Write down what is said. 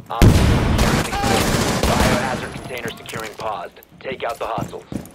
Biohazard container securing paused. Take out the hostiles.